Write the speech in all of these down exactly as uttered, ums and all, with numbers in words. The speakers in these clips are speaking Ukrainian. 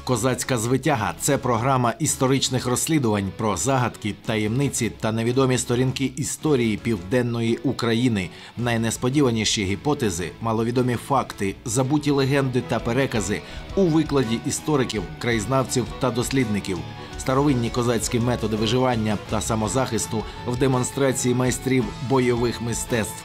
«Козацька звитяга» – це програма історичних розслідувань про загадки, таємниці та невідомі сторінки історії Південної України, найнесподіваніші гіпотези, маловідомі факти, забуті легенди та перекази у викладі істориків, краєзнавців та дослідників, старовинні козацькі методи виживання та самозахисту в демонстрації майстрів бойових мистецтв.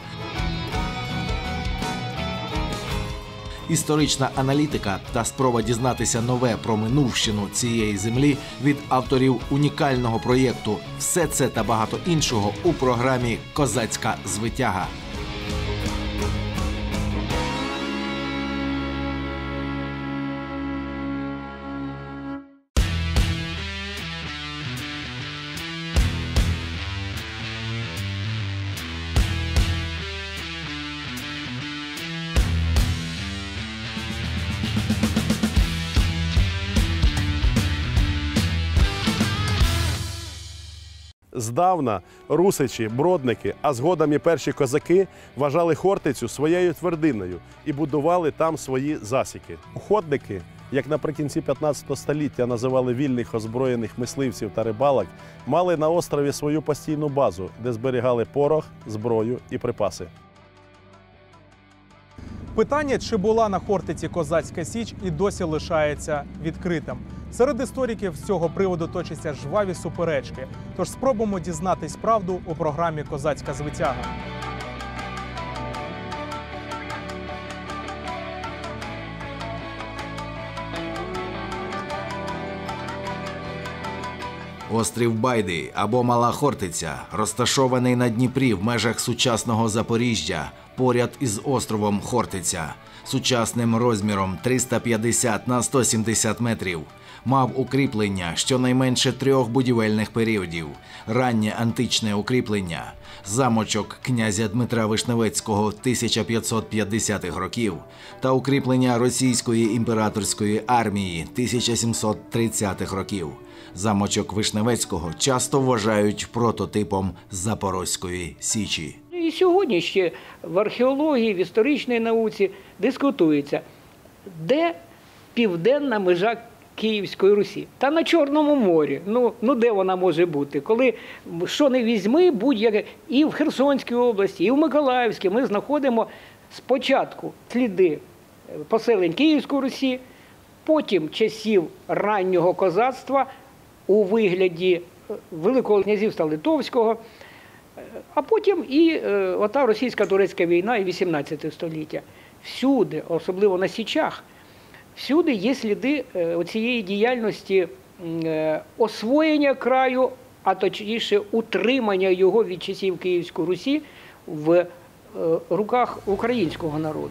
Історична аналітика та спроба дізнатися нове про минувщину цієї землі від авторів унікального проєкту «Все це та багато іншого» у програмі «Козацька звитяга». Здавна русичі, бродники, а згодом і перші козаки вважали Хортицю своєю твердиною і будували там свої засіки. Уходники, як наприкінці п'ятнадцятого століття називали вільних озброєних мисливців та рибалок, мали на острові свою постійну базу, де зберігали порох, зброю і припаси. Питання, чи була на Хортиці козацька січ, і досі лишається відкритим. Серед істориків з цього приводу точаться жваві суперечки. Тож спробуємо дізнатись правду у програмі «Козацька звитяга». Острів Байди або Мала Хортиця, розташований на Дніпрі в межах сучасного Запоріжжя, поряд із островом Хортиця, сучасним розміром триста п'ятдесят на сто сімдесят метрів, мав укріплення щонайменше трьох будівельних періодів, раннє античне укріплення, замочок князя Дмитра Вишневецького тисяча п'ятсот п'ятдесятих років та укріплення російської імператорської армії тисяча сімсот тридцятих років. Замочок Вишневецького часто вважають прототипом Запорозької Січі. І сьогодні ще в археології, в історичній науці дискутується, де південна межа Київської Русі. Та на Чорному морі. Ну, ну де вона може бути? Коли що не візьми, будь-яке, і в Херсонській області, і в Миколаївській ми знаходимо спочатку сліди поселень Київської Русі, потім часів раннього козацтва у вигляді Великого князівства Литовського, а потім і е, ота російсько-турецька війна і вісімнадцяте століття. Всюди, особливо на Січах, всюди є сліди е, цієї діяльності е, освоєння краю, а точніше утримання його від часів Київської Русі в е, руках українського народу.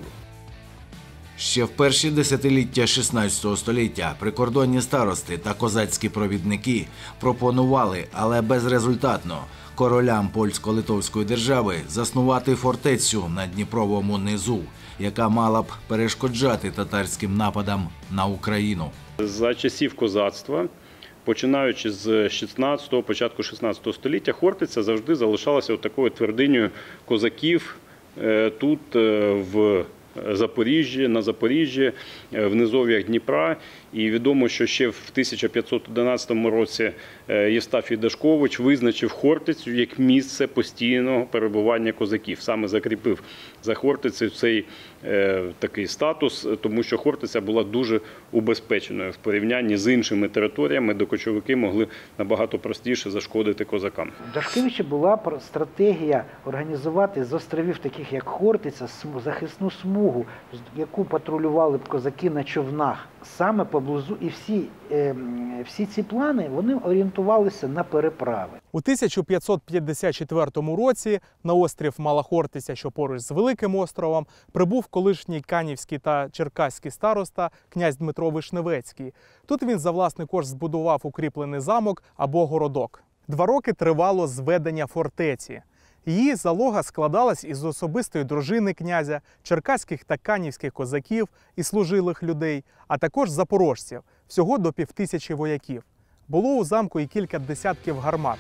Ще в перші десятиліття шістнадцятого століття прикордонні старости та козацькі провідники пропонували, але безрезультатно, королям польсько-литовської держави заснувати фортецю на Дніпровому низу, яка мала б перешкоджати татарським нападам на Україну. За часів козацтва, починаючи з шістнадцятого, початку шістнадцятого століття, Хортиця завжди залишалася такою твердинею козаків тут, в Запоріжжі, на Запоріжжі, в низов'ях Дніпра. І відомо, що ще в тисяча п'ятсот одинадцятому році Євстафій Дашкович визначив Хортицю як місце постійного перебування козаків. Саме закріпив за Хортицею цей е, такий статус, тому що Хортиця була дуже убезпеченою в порівнянні з іншими територіями, де кочовики могли набагато простіше зашкодити козакам. У Дашкевича була стратегія організувати з островів, таких як Хортиця, захисну смугу, яку патрулювали б козаки на човнах. Саме поблизу, і всі, е, всі ці плани, вони орієнтувалися на переправи. У тисяча п'ятсот п'ятдесят четвертому році на острів Мала Хортиця, що поруч з Великим островом, прибув колишній канівський та черкаський староста князь Дмитро Вишневецький. Тут він за власний кошт збудував укріплений замок або городок. Два роки тривало зведення фортеці. Її залога складалась із особистої дружини князя, черкаських та канівських козаків і служилих людей, а також запорожців, всього до півтисячі вояків. Було у замку і кілька десятків гармат.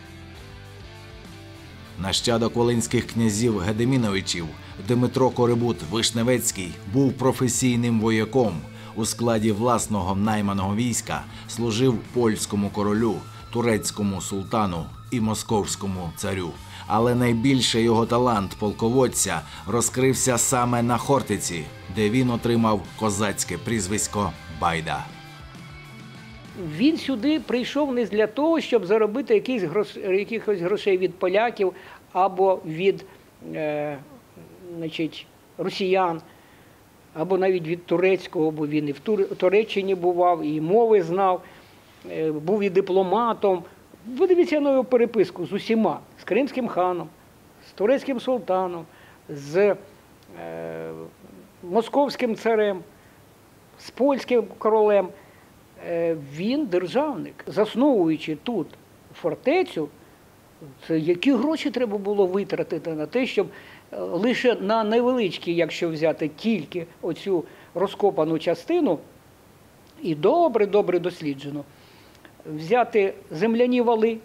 Нащадок волинських князів Гедеміновичів Дмитро Корибут Вишневецький був професійним вояком. У складі власного найманого війська служив польському королю, турецькому султану і московському царю. Але найбільше його талант полководця розкрився саме на Хортиці, де він отримав козацьке прізвисько Байда. Він сюди прийшов не для того, щоб заробити якісь грош... якихось грошей від поляків або від е... значить, росіян, або навіть від турецького, бо він і в Тур... Туреччині бував, і мови знав, е... був і дипломатом. Подивіться на його переписку з усіма, з кримським ханом, з турецьким султаном, з е... московським царем, з польським королем. Він державник. Засновуючи тут фортецю, це які гроші треба було витратити на те, щоб лише на невеличкі, якщо взяти тільки оцю розкопану частину, і добре-добре досліджено, взяти земляні вали,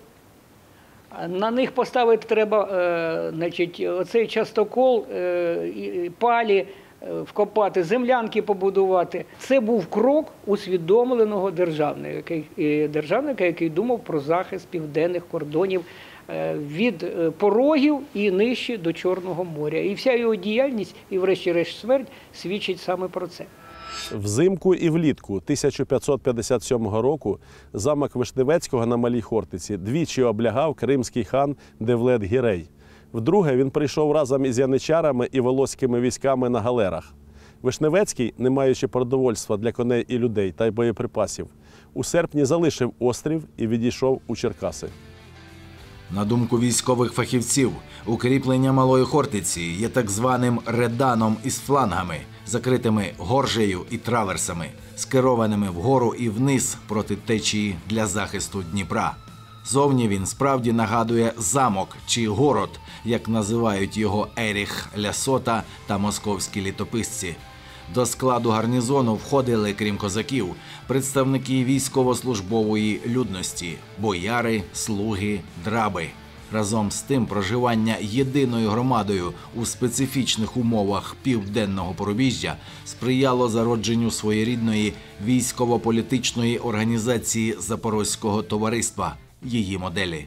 на них поставити треба е, значить, оцей частокол, е, палі, вкопати, землянки побудувати. Це був крок усвідомленого державника, державника, який думав про захист південних кордонів від порогів і нижче до Чорного моря. І вся його діяльність, і врешті-решт смерть, свідчить саме про це. Взимку і влітку тисяча п'ятсот п'ятдесят сьомого року замок Вишневецького на Малій Хортиці двічі облягав кримський хан Девлет-Гірей. Вдруге він прийшов разом із яничарами і волоськими військами на галерах. Вишневецький, не маючи продовольства для коней і людей та й боєприпасів, у серпні залишив острів і відійшов у Черкаси. На думку військових фахівців, укріплення Малої Хортиці є так званим реданом із флангами, закритими горжею і траверсами, скерованими вгору і вниз проти течії для захисту Дніпра. Зовні він справді нагадує замок чи город, як називають його Еріх Лясота та московські літописці. До складу гарнізону входили, крім козаків, представники військовослужбової людності – бояри, слуги, драби. Разом з тим, проживання єдиною громадою у специфічних умовах південного порубіжжя сприяло зародженню своєрідної військово-політичної організації Запорозького товариства, її моделі.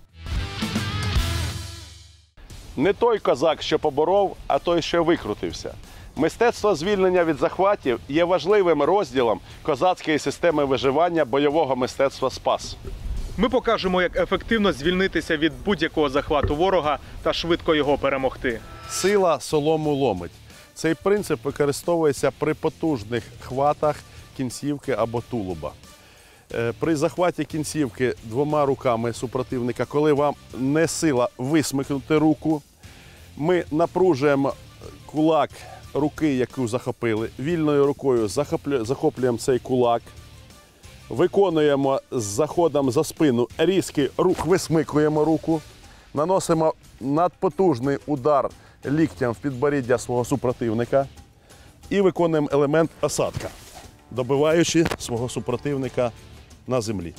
Не той козак, що поборов, а той, що викрутився. Мистецтво звільнення від захватів є важливим розділом козацької системи виживання бойового мистецтва «Спас». Ми покажемо, як ефективно звільнитися від будь-якого захвату ворога та швидко його перемогти. Сила солому ломить. Цей принцип використовується при потужних хватах кінцівки або тулуба. При захваті кінцівки двома руками супротивника, коли вам не сила висмикнути руку, ми напружуємо кулак руки, яку захопили, вільною рукою захоплюємо цей кулак, виконуємо з заходом за спину різкий рух, висмикуємо руку, наносимо надпотужний удар ліктям в підборіддя свого супротивника і виконуємо елемент осадка, добиваючи свого супротивника на землі.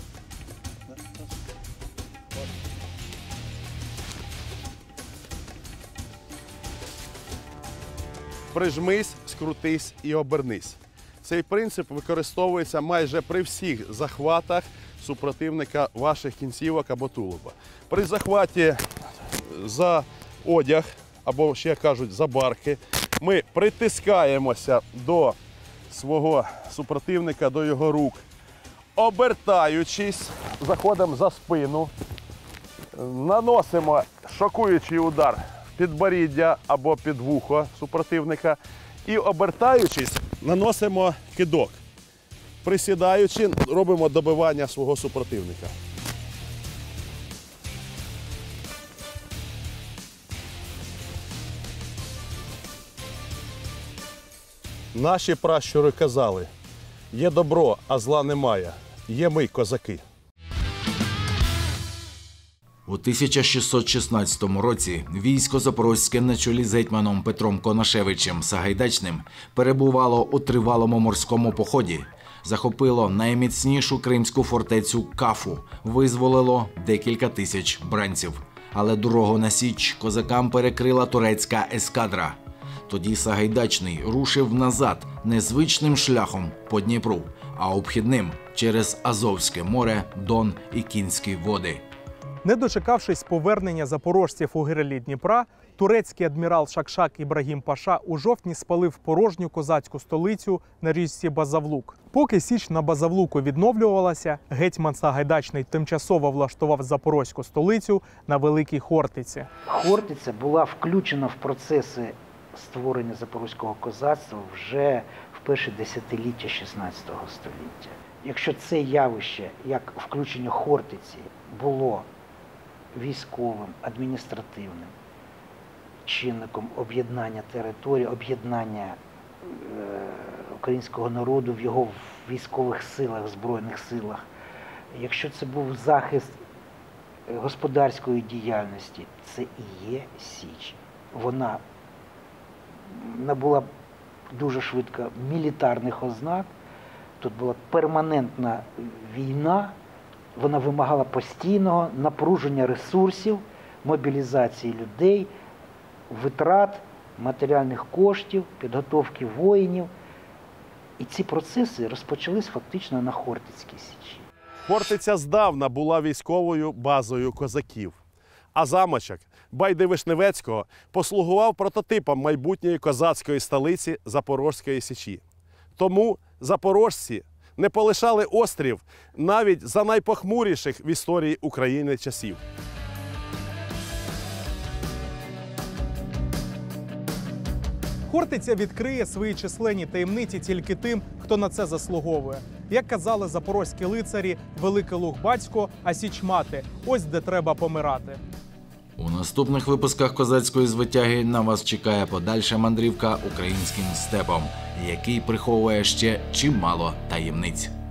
Прижмись, скрутись і обернись. Цей принцип використовується майже при всіх захватах супротивника ваших кінцівок або тулуба. При захваті за одяг, або ще кажуть за барки, ми притискаємося до свого супротивника, до його рук, обертаючись, заходимо за спину, наносимо шокуючий удар в підборіддя або під вухо супротивника і, обертаючись, наносимо кидок. Присідаючи, робимо добивання свого супротивника. Наші пращури казали: є добро, а зла немає. Є ми, козаки. У тисяча шістсот шістнадцятому році військо Запорозьке на чолі з гетьманом Петром Конашевичем Сагайдачним перебувало у тривалому морському поході, захопило найміцнішу кримську фортецю Кафу, визволило декілька тисяч бранців. Але дорогу на Січ козакам перекрила турецька ескадра. Тоді Сагайдачний рушив назад незвичним шляхом по Дніпру, а обхідним через Азовське море, Дон і Кінські води. Не дочекавшись повернення запорожців у гирлі Дніпра, турецький адмірал Шакшак Ібрагім Паша у жовтні спалив порожню козацьку столицю на річці Базавлук. Поки Січ на Базавлуку відновлювалася, гетьман Сагайдачний тимчасово влаштував запорозьку столицю на Великій Хортиці. Хортиця була включена в процеси створення запорозького козацтва вже в перше десятиліття шістнадцятого століття. Якщо це явище, як включення Хортиці, було військовим, адміністративним чинником об'єднання території, об'єднання е, українського народу в його військових силах, збройних силах, якщо це був захист господарської діяльності, це і є Січ. Вона набула дуже швидко мілітарних ознак, тут була перманентна війна, вона вимагала постійного напруження ресурсів, мобілізації людей, витрат, матеріальних коштів, підготовки воїнів. І ці процеси розпочались фактично на Хортицькій Січі. Хортиця здавна була військовою базою козаків, а замочок Байди-Вишневецького послугував прототипом майбутньої козацької столиці Запорозької Січі. Тому запорожці не полишали острів навіть за найпохмуріших в історії України часів. Хортиця відкриє свої численні таємниці тільки тим, хто на це заслуговує. Як казали запорозькі лицарі, великий луг батько, а Січ мати – ось де треба помирати. У наступних випусках козацької звитяги на вас чекає подальша мандрівка українським степом, який приховує ще чимало таємниць.